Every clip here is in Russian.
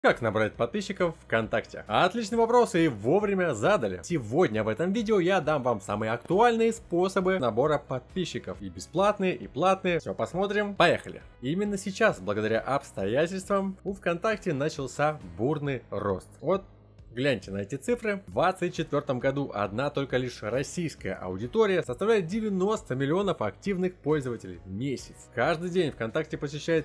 Как набрать подписчиков ВКонтакте? Отличный вопрос и вовремя задали. Сегодня в этом видео я дам вам самые актуальные способы набора подписчиков. И бесплатные, и платные. Все, посмотрим. Поехали. Именно сейчас, благодаря обстоятельствам, у ВКонтакте начался бурный рост. Вот гляньте на эти цифры. В 2024 году одна только лишь российская аудитория составляет 90 миллионов активных пользователей в месяц. Каждый день ВКонтакте посещает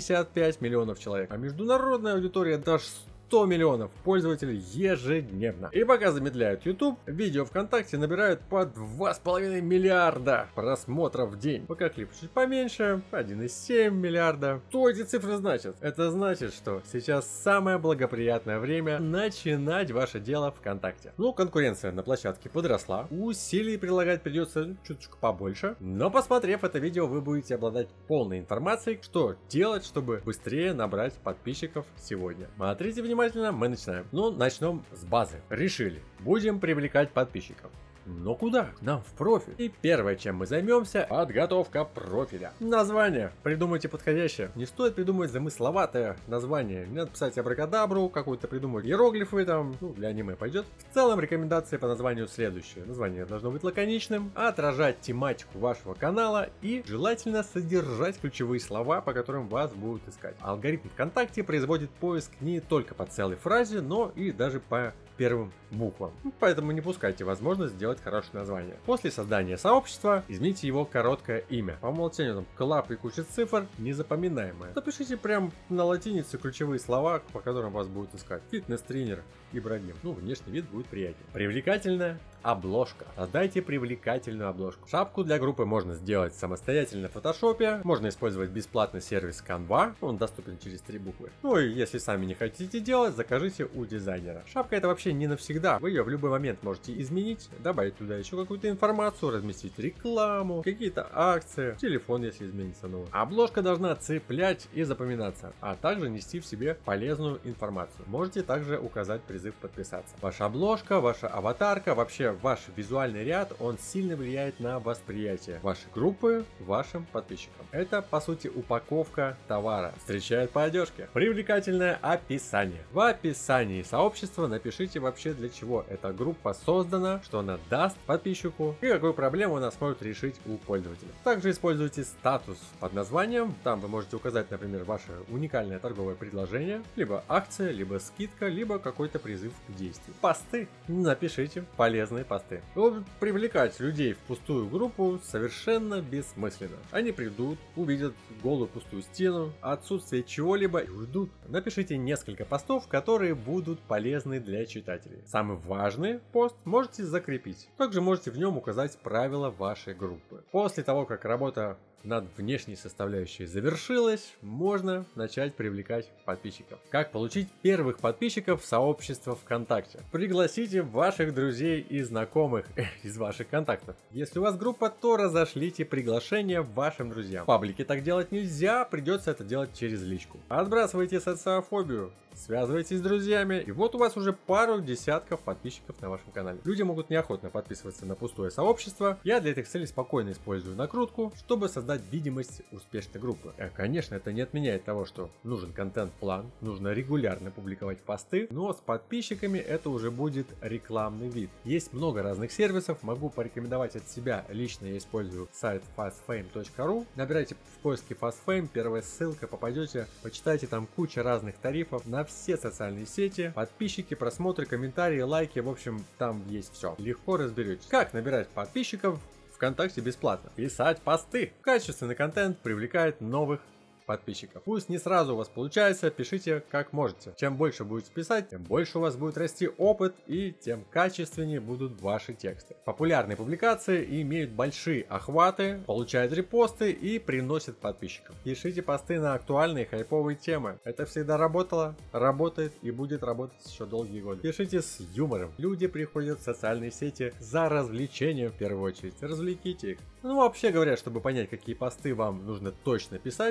55 миллионов человек, а международная аудитория даже 100 миллионов пользователей ежедневно. И пока замедляют YouTube, видео ВКонтакте набирают по 2,5 миллиарда просмотров в день. Пока клип чуть поменьше, 1,7 миллиарда. Что эти цифры значат? Это значит, что сейчас самое благоприятное время начинать ваше дело ВКонтакте. Ну, конкуренция на площадке подросла, усилий прилагать придется чуточку побольше, но посмотрев это видео, вы будете обладать полной информацией, что делать, чтобы быстрее набрать подписчиков сегодня. Смотрите внимательно. Мы начинаем. Ну, начнем с базы. Решили. Будем привлекать подписчиков. Но куда? Нам в профиль. И первое, чем мы займемся, подготовка профиля. Название. Придумайте подходящее. Не стоит придумывать замысловатое название. Не надо писать абракадабру, какую-то придумать иероглифы там. Ну, для аниме пойдет. В целом, рекомендации по названию следующие. Название должно быть лаконичным, отражать тематику вашего канала и желательно содержать ключевые слова, по которым вас будут искать. Алгоритм ВКонтакте производит поиск не только по целой фразе, но и даже по первым буквам. Поэтому не пускайте возможность сделать хорошее название. После создания сообщества измените его короткое имя. По умолчанию там клап и куча цифр незапоминаемое. Запишите прям на латинице ключевые слова, по которым вас будут искать. Фитнес-тренер Ибрагим. Ну, внешний вид будет приятнее. Привлекательная обложка. Создайте привлекательную обложку. Шапку для группы можно сделать самостоятельно в фотошопе. Можно использовать бесплатный сервис Canva. Он доступен через 3 буквы. Ну и если сами не хотите делать, закажите у дизайнера. Шапка это вообще не навсегда. Вы ее в любой момент можете изменить, добавить туда еще какую-то информацию, разместить рекламу, какие-то акции, телефон, если изменится новый. Обложка должна цеплять и запоминаться, а также нести в себе полезную информацию. Можете также указать призыв подписаться. Ваша обложка, ваша аватарка, вообще ваш визуальный ряд, он сильно влияет на восприятие вашей группы вашим подписчикам. Это, по сути, упаковка товара. Встречает по одежке. Привлекательное описание. В описании сообщества напишите вообще для чего эта группа создана, что она даст подписчику и какую проблему она сможет решить у пользователя. Также используйте статус под названием. Там вы можете указать, например, ваше уникальное торговое предложение, либо акция, либо скидка, либо какой-то призыв к действию. Посты. Напишите полезные посты. Привлекать людей в пустую группу совершенно бессмысленно. Они придут, увидят голую пустую стену, отсутствие чего-либо и уйдут. Напишите несколько постов, которые будут полезны для читателей. Самый важный пост можете закрепить. Также можете в нем указать правила вашей группы. После того, как работа над внешней составляющей завершилась, можно начать привлекать подписчиков. Как получить первых подписчиков в сообщество ВКонтакте? Пригласите ваших друзей и знакомых из ваших контактов. Если у вас группа, то разошлите приглашение вашим друзьям. В паблике так делать нельзя, придется это делать через личку. Отбрасывайте социофобию, связывайтесь с друзьями, и вот у вас уже пару десятков подписчиков на вашем канале. Люди могут неохотно подписываться на пустое сообщество. Я для этих целей спокойно использую накрутку, чтобы создать видимость успешной группы. Конечно, это не отменяет того, что нужен контент-план, нужно регулярно публиковать посты, но с подписчиками это уже будет рекламный вид. Есть много разных сервисов, могу порекомендовать от себя. Лично я использую сайт fastfame.ru. Набирайте в поиске fastfame, первая ссылка, попадете, почитайте, там куча разных тарифов на все социальные сети, подписчики, просмотры, комментарии, лайки, в общем, там есть все. Легко разберетесь. Как набирать подписчиков ВКонтакте бесплатно? Писать посты. Качественный контент привлекает новых подписчиков. Пусть не сразу у вас получается, пишите как можете. Чем больше будете писать, тем больше у вас будет расти опыт и тем качественнее будут ваши тексты. Популярные публикации имеют большие охваты, получают репосты и приносят подписчиков. Пишите посты на актуальные хайповые темы. Это всегда работало, работает и будет работать еще долгие годы. Пишите с юмором. Люди приходят в социальные сети за развлечением в первую очередь. Развлеките их. Ну, вообще говоря, чтобы понять, какие посты вам нужно точно писать, проанализируйте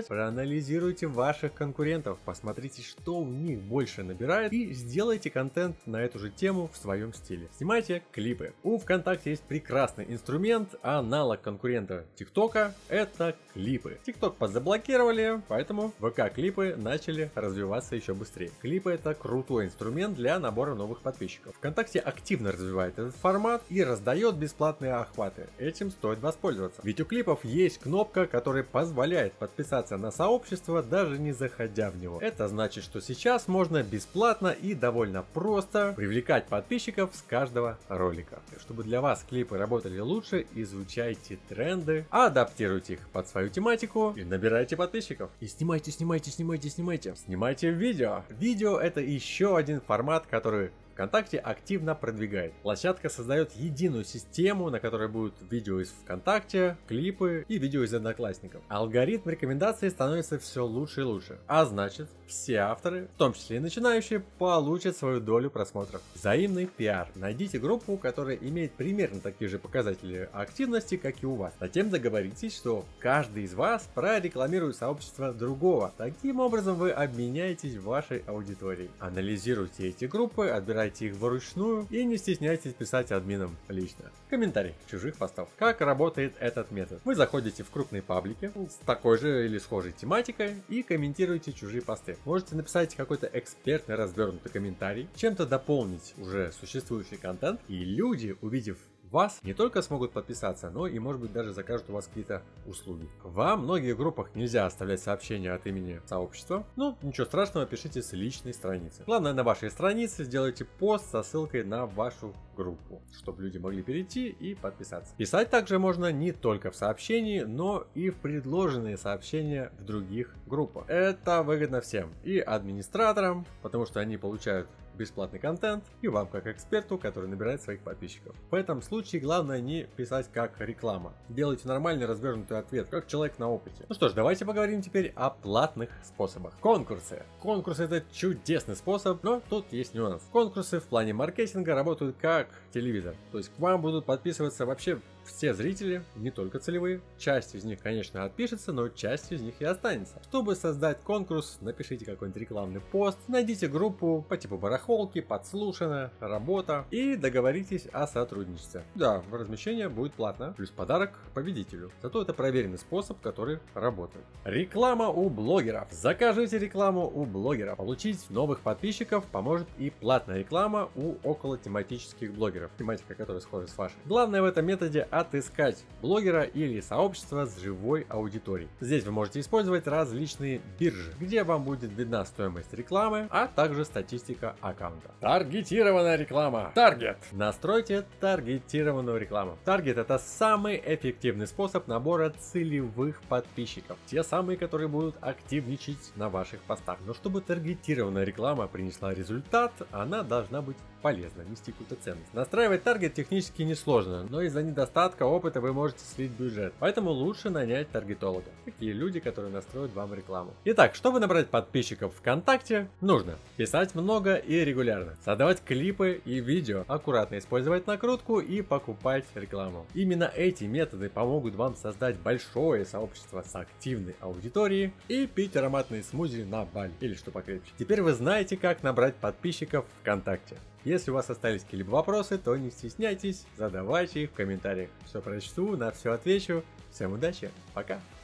проанализируйте ваших конкурентов, посмотрите, что у них больше набирает, и сделайте контент на эту же тему в своем стиле. Снимайте клипы. У ВКонтакте есть прекрасный инструмент, аналог конкурента ТикТока — это клипы. ТикТок подзаблокировали, поэтому ВК-клипы начали развиваться еще быстрее. Клипы — это крутой инструмент для набора новых подписчиков. ВКонтакте активно развивает этот формат и раздает бесплатные охваты. Этим стоит воспользоваться. Ведь у клипов есть кнопка, которая позволяет подписаться на сообщество, даже не заходя в него. Это значит, что сейчас можно бесплатно и довольно просто привлекать подписчиков с каждого ролика. Чтобы для вас клипы работали лучше, изучайте тренды, адаптируйте их под свою тематику и набирайте подписчиков. И снимайте. Снимайте видео. Видео — это еще один формат, который ВКонтакте активно продвигает. Площадка создает единую систему, на которой будут видео из ВКонтакте, клипы и видео из Одноклассников. Алгоритм рекомендаций становится все лучше и лучше. А значит, все авторы, в том числе и начинающие, получат свою долю просмотров. Взаимный пиар. Найдите группу, которая имеет примерно такие же показатели активности, как и у вас. Затем договоритесь, что каждый из вас прорекламирует сообщество другого. Таким образом вы обменяетесь вашей аудиторией. Анализируйте эти группы, отбирайте их вручную и не стесняйтесь писать админам лично. Комментарий чужих постов. Как работает этот метод? Вы заходите в крупные паблики с такой же или схожей тематикой и комментируете чужие посты. Можете написать какой-то экспертный развернутый комментарий, чем-то дополнить уже существующий контент, и люди, увидев вас, не только смогут подписаться, но и, может быть, даже закажут у вас какие-то услуги. Во многих группах нельзя оставлять сообщения от имени сообщества. Ну, ничего страшного, пишите с личной страницы. Главное, на вашей странице сделайте пост со ссылкой на вашу группу, чтобы люди могли перейти и подписаться. Писать также можно не только в сообщении, но и в предложенные сообщения в других группах. Это выгодно всем. И администраторам, потому что они получают бесплатный контент, и вам как эксперту, который набирает своих подписчиков. В этом случае главное не писать как реклама. Делайте нормальный развернутый ответ, как человек на опыте. Ну что ж, давайте поговорим теперь о платных способах. Конкурсы. Конкурсы — это чудесный способ, но тут есть нюанс. Конкурсы в плане маркетинга работают как телевизор. То есть к вам будут подписываться вообще все зрители, не только целевые. Часть из них, конечно, отпишется, но часть из них и останется. Чтобы создать конкурс, напишите какой-нибудь рекламный пост, найдите группу по типу барахолки, подслушано, работа и договоритесь о сотрудничестве. Да, размещение будет платно, плюс подарок победителю. Зато это проверенный способ, который работает. Реклама у блогеров. Закажите рекламу у блогеров. Получить новых подписчиков поможет и платная реклама у около тематических блогеров. Тематика, которая схожа с вашей. Главное в этом методе отыскать блогера или сообщество с живой аудиторией. Здесь вы можете использовать различные биржи, где вам будет видна стоимость рекламы, а также статистика аккаунта. Таргетированная реклама. Таргет. Настройте таргетированную рекламу. Таргет — это самый эффективный способ набора целевых подписчиков. Те самые, которые будут активничать на ваших постах. Но чтобы таргетированная реклама принесла результат, она должна быть полезна, нести какую-то ценность. Настраивать таргет технически несложно, но из-за недостатка опыта вы можете слить бюджет. Поэтому лучше нанять таргетолога. Такие люди, которые настроят вам рекламу. Итак, чтобы набрать подписчиков ВКонтакте, нужно писать много и регулярно, создавать клипы и видео, аккуратно использовать накрутку и покупать рекламу. Именно эти методы помогут вам создать большое сообщество с активной аудиторией и пить ароматные смузи на Бали или что покрепче. Теперь вы знаете, как набрать подписчиков ВКонтакте. Если у вас остались какие-либо вопросы, то не стесняйтесь, задавайте их в комментариях. Все прочту, на все отвечу. Всем удачи, пока!